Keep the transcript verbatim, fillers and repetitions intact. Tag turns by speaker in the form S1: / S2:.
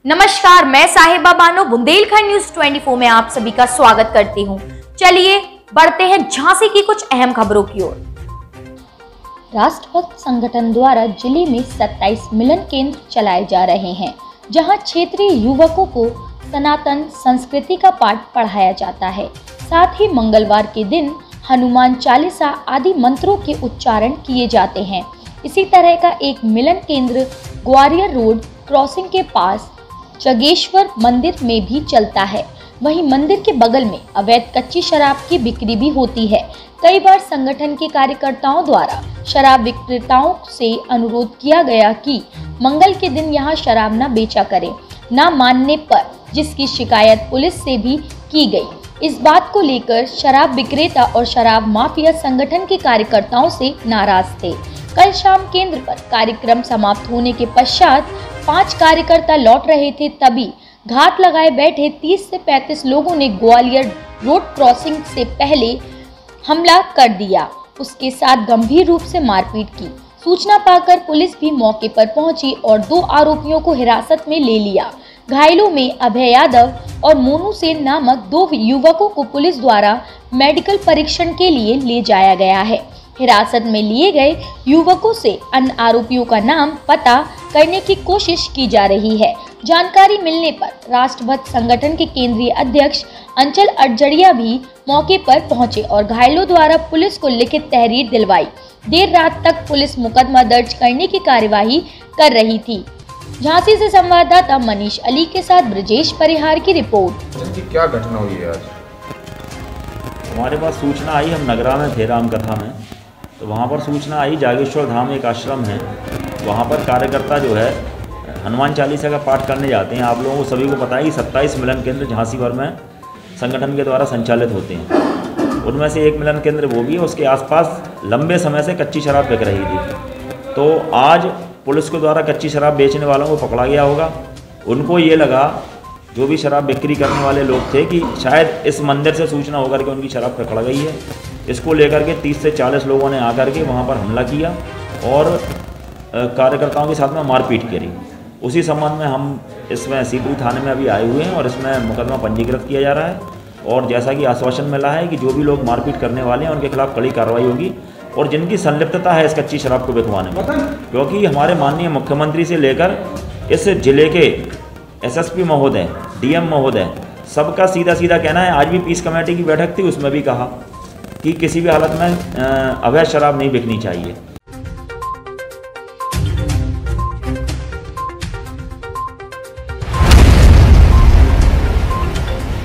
S1: नमस्कार, मैं साहिबा बानो बुंदेलखंड न्यूज चौबीस में आप सभी का स्वागत करती हूं। चलिए बढ़ते हैं झांसी की कुछ अहम खबरों की ओर।
S2: राष्ट्रभक्त संगठन द्वारा जिले में सत्ताईस मिलन केंद्र चलाए जा रहे हैं, जहां क्षेत्रीय युवकों को सनातन संस्कृति का पाठ पढ़ाया जाता है। साथ ही मंगलवार के दिन हनुमान चालीसा आदि मंत्रों के उच्चारण किए जाते हैं। इसी तरह का एक मिलन केंद्र ग्वालियर रोड क्रॉसिंग के पास जगेश्वर मंदिर में भी चलता है। वहीं मंदिर के बगल में अवैध कच्ची शराब की बिक्री भी होती है। कई बार संगठन के कार्यकर्ताओं द्वारा शराब विक्रेताओं से अनुरोध किया गया कि मंगल के दिन यहां शराब न बेचा करें, न मानने पर जिसकी शिकायत पुलिस से भी की गई। इस बात को लेकर शराब विक्रेता और शराब माफिया संगठन के कार्यकर्ताओं से नाराज थे। कल शाम केंद्र पर कार्यक्रम समाप्त होने के पश्चात पांच कार्यकर्ता लौट रहे थे, तभी घात लगाए बैठे तीस से पैंतीस लोगों ने ग्वालियर रोड क्रॉसिंग से पहले हमला कर दिया। उसके साथ गंभीर रूप से मारपीट की। सूचना पाकर पुलिस भी मौके पर पहुंची और दो आरोपियों को हिरासत में ले लिया। घायलों में अभय यादव और मोनू सेन नामक दो युवकों को पुलिस द्वारा मेडिकल परीक्षण के लिए ले जाया गया है। हिरासत में लिए गए युवकों से अन्य आरोपियों का नाम पता करने की कोशिश की जा रही है। जानकारी मिलने पर राष्ट्रभक्त संगठन के केंद्रीय अध्यक्ष अंचल अटजड़िया भी मौके पर पहुंचे और घायलों द्वारा पुलिस को लिखित तहरीर दिलवाई। देर रात तक पुलिस मुकदमा दर्ज करने की कार्यवाही कर रही थी। झांसी से संवाददाता मनीष अली के साथ ब्रजेश परिहार की रिपोर्ट।
S3: क्या घटना हुई है आज?
S4: हमारे पास सूचना आई, हम नगरा में थे राम कथा में, तो वहाँ पर सूचना आई जागेश्वर धाम एक आश्रम है, वहाँ पर कार्यकर्ता जो है हनुमान चालीसा का पाठ करने जाते हैं। आप लोगों को सभी को पता है कि सत्ताईस मिलन केंद्र झांसी भर में संगठन के द्वारा संचालित होते हैं। उनमें से एक मिलन केंद्र वो भी है, उसके आसपास लंबे समय से कच्ची शराब बिक रही थी। तो आज पुलिस के द्वारा कच्ची शराब बेचने वालों को पकड़ा गया होगा। उनको ये लगा, जो भी शराब बिक्री करने वाले लोग थे, कि शायद इस मंदिर से सूचना होकर के उनकी शराब पकड़ गई है। इसको लेकर के तीस से चालीस लोगों ने आकर के वहाँ पर हमला किया और कार्यकर्ताओं के साथ में मारपीट करी। उसी संबंध में हम इसमें सीपुर थाने में अभी आए हुए हैं और इसमें मुकदमा पंजीकृत किया जा रहा है। और जैसा कि आश्वासन मिला है कि जो भी लोग मारपीट करने वाले हैं उनके खिलाफ कड़ी कार्रवाई होगी और जिनकी संलिप्तता है इस कच्ची शराब को बिकवाने में, क्योंकि हमारे माननीय मुख्यमंत्री से लेकर इस जिले के एसएसपी महोदय, डीएम महोदय, सबका सीधा सीधा कहना है। आज भी पीस कमेटी की बैठक थी, उसमें भी कहा कि किसी भी हालत में अवैध शराब नहीं बिकनी चाहिए।